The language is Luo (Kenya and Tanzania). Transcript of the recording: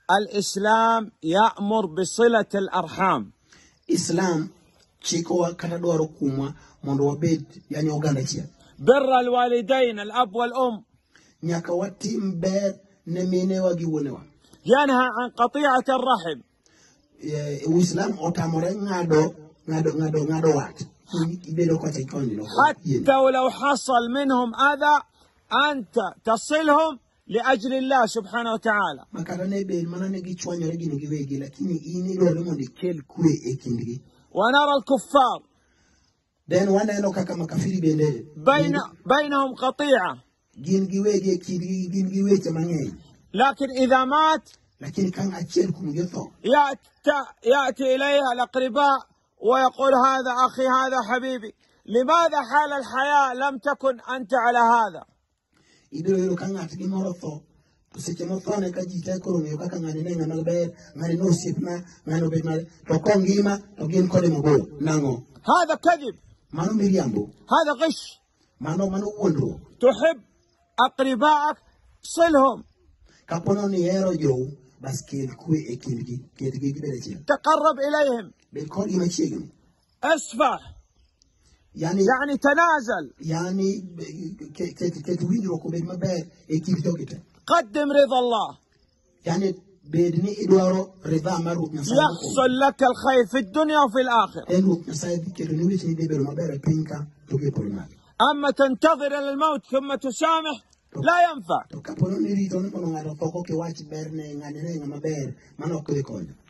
الإسلام يأمر بصلة الأرحام. Islam chikowa kata dwaro kumwa mondo wabed yani oganda chia. بر الوالدين الأب والأم. Nyaka watim ber ne minewa gi wuonewa. ينهى عن قطيعة الرحم. Islam otamore ngado wat. Ibedo ko tekoni حتى ولو حصل منهم أذى أنت تصلهم لأجل الله سبحانه وتعالى. ونرى الكفار بينهم قطيعة، لكن إذا مات يأتي إليها الأقرباء ويقول هذا أخي هذا حبيبي. لماذا حال الحياة لم تكن أنت على هذا؟ هذا كذب، هذا غش. تحب أقربائك صلهم، تقرب إليهم، اسفح، يعني تنازل، قدم رضا الله، يحصل لك الخير في الدنيا وفي الآخرة. أما تنتظر إلى الموت ثم تسامح لا ينفع.